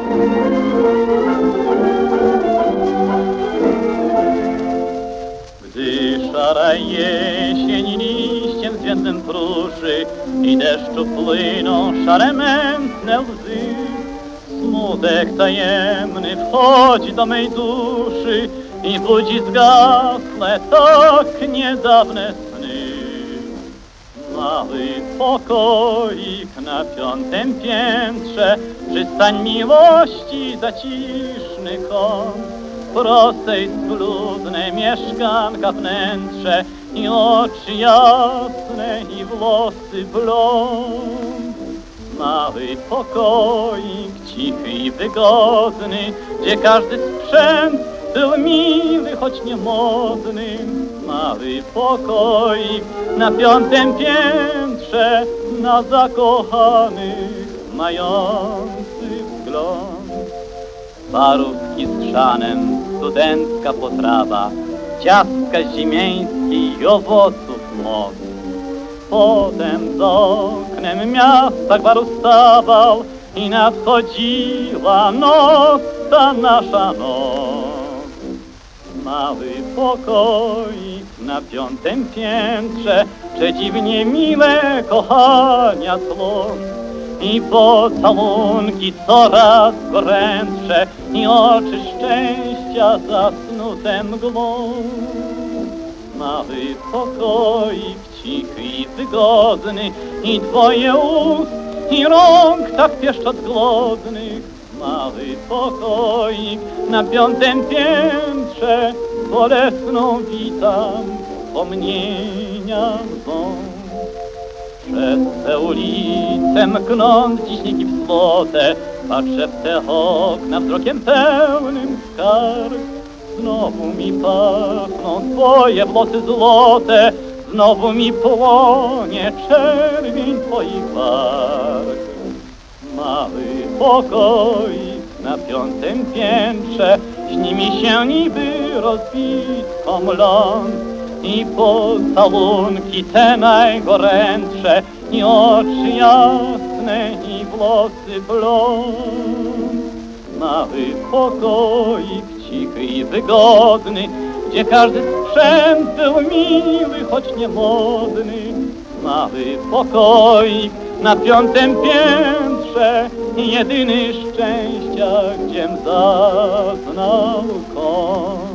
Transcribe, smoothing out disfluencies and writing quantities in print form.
Gdy szara jesień liściem zwiędłym pruszy i deszczu płyną szare mętne łzy, smutek tajemny wchodzi do mej duszy i budzi zgasłe tak niedawne sny. Mały pokoik na 5. piętrze, przystań miłości, zaciszny kąt, prostej, schludnej mieszkanka wnętrze i oczy jasne i włosy blond. Mały pokoik, cichy i wygodny, gdzie każdy sprzęt był miły, choć niemodny. Mały pokoik na 5. piętrze, na zakochanych mający wzgląd. Parówki z chrzanem, studencka potrawa, ciastka ziemieńskie i owoców moc. Potem za oknem miasta gwar ustawał i nadchodziła noc, ta nasza noc. Mały pokoik na 5. piętrze, przedziwnie miłe kochania tło. I pocałunki coraz gorętsze i oczy szczęścia zasnute mgłą. Mały pokoik, cichy i wygodny i 2 ust i rąk tak pieszczot głodnych. Mały pokoik na 5. piętrze, bolesną witam wspomnienia mą. Przez te ulice mknąc dziśniki w złote, patrzę w te okna wzrokiem pełnym skarg. Znowu mi pachną twoje włosy złote, znowu mi płonie czerwień twoich warg. Mały pokoik na 5. piętrze, śni mi się niby rozbitką ląd. I pocałunki te najgorętsze, i oczy jasne, i włosy blond. Mały pokoik, cichy i wygodny, gdzie każdy sprzęt był miły, choć niemodny. Mały pokoik na 5. piętrze, jedyny szczęścia, gdziem zaznał kąt.